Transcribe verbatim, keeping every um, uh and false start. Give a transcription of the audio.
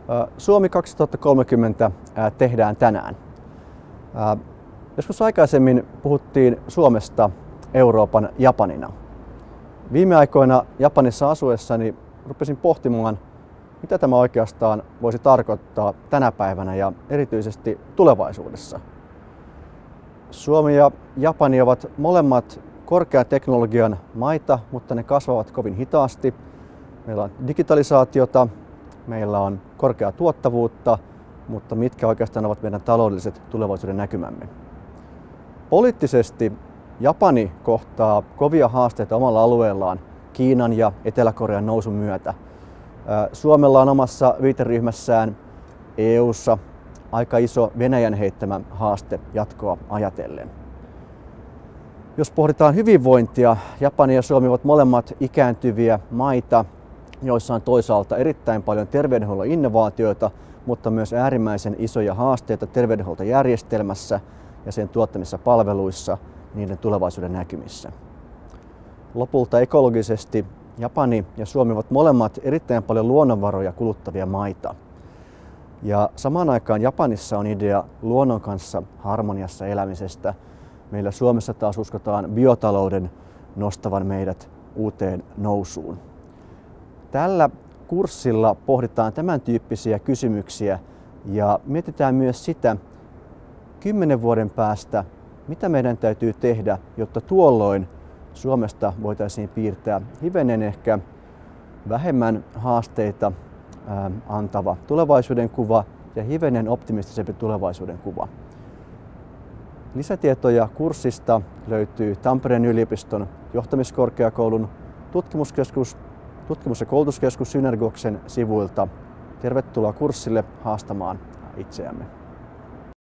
Suomi kaksituhattakolmekymmentä tehdään tänään. Joskus aikaisemmin puhuttiin Suomesta Euroopan Japanina. Viime aikoina Japanissa asuessani rupesin pohtimaan, mitä tämä oikeastaan voisi tarkoittaa tänä päivänä ja erityisesti tulevaisuudessa. Suomi ja Japani ovat molemmat korkean teknologian maita, mutta ne kasvavat kovin hitaasti. Meillä on digitalisaatiota, meillä on korkeaa tuottavuutta, mutta mitkä oikeastaan ovat meidän taloudelliset tulevaisuuden näkymämme. Poliittisesti Japani kohtaa kovia haasteita omalla alueellaan Kiinan ja Etelä-Korean nousun myötä. Suomella on omassa viiteryhmässään E U:ssa aika iso Venäjän heittämä haaste jatkoa ajatellen. Jos pohditaan hyvinvointia, Japani ja Suomi ovat molemmat ikääntyviä maita, joissa on toisaalta erittäin paljon terveydenhuollon innovaatioita, mutta myös äärimmäisen isoja haasteita terveydenhuoltojärjestelmässä ja sen tuottamissa palveluissa niiden tulevaisuuden näkymissä. Lopulta ekologisesti Japani ja Suomi ovat molemmat erittäin paljon luonnonvaroja kuluttavia maita. Ja samaan aikaan Japanissa on idea luonnon kanssa harmoniassa elämisestä. Meillä Suomessa taas uskotaan biotalouden nostavan meidät uuteen nousuun. Tällä kurssilla pohditaan tämän tyyppisiä kysymyksiä ja mietitään myös sitä kymmenen vuoden päästä, mitä meidän täytyy tehdä, jotta tuolloin Suomesta voitaisiin piirtää hivenen ehkä vähemmän haasteita ää, antava tulevaisuuden kuva ja hivenen optimistisempi tulevaisuuden kuva. Lisätietoja kurssista löytyy Tampereen yliopiston johtamiskorkeakoulun tutkimuskeskus, tutkimus- ja koulutuskeskus Synergoksen sivuilta. Tervetuloa kurssille haastamaan itseämme.